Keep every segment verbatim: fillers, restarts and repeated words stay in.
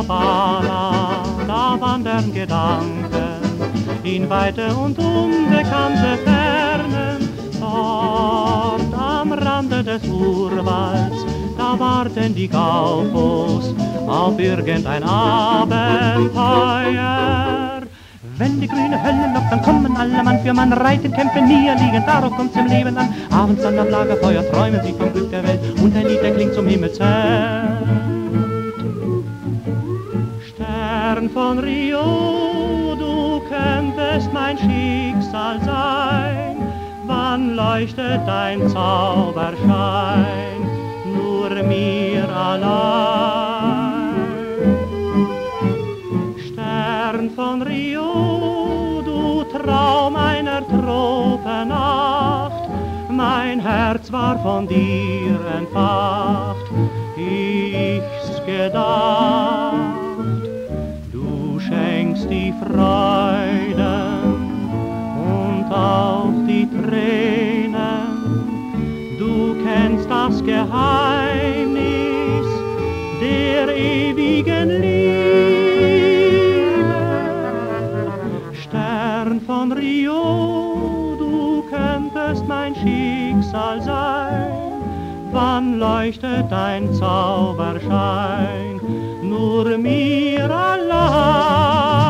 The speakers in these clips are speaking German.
Havanna, da wandern Gedanken in weite und unbekannte Fernen. Dort am Rande des Urwalds, da warten die Gaukos auf irgendein Abenteuer. Wenn die grüne Hölle lockt, dann kommen alle Mann für Mann, reiten, kämpfen, nie erliegen, darauf kommt's im Leben an. Abends dann am Lagerfeuer träumen sie vom Glück der Welt und ein Lied, der klingt zum Himmelszelt. Stern von Rio, du könntest mein Schicksal sein, wann leuchtet dein Zauberschein nur mir allein? Stern von Rio, du Traum einer Tropennacht, mein Herz war von dir entfacht, ich's gedacht. Du schenkst die Freuden und auch die Tränen, du kennst das Geheimnis der ewigen Liebe. Stern von Rio, du könntest mein Schicksal sein, wann leuchtet dein Zauberschein nur mir allein?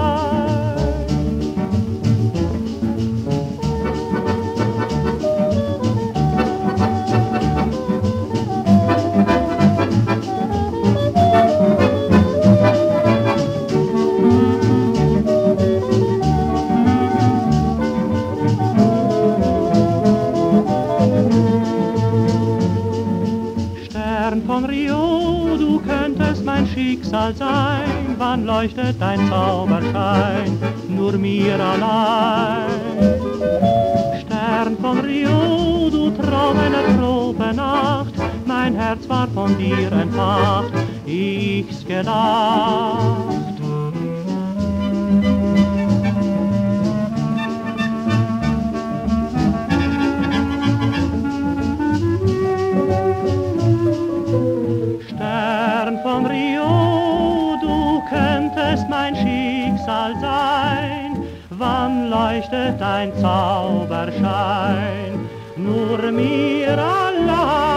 Stern von Rio, du könntest mein Schicksal sein, wann leuchtet dein Zauberschein nur mir allein? Stern von Rio, du Traum einer Tropennacht, mein Herz war von dir entfacht, ich's gedacht. Stern von Rio, du könntest mein Schicksal sein, wann leuchtet dein Zauberschein nur mir allein?